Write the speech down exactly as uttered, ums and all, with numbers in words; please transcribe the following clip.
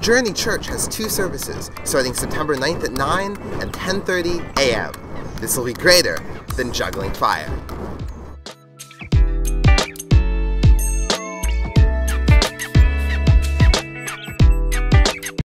Journey Church has two services, starting September ninth at nine and ten thirty a m This will be greater than Juggling Fire.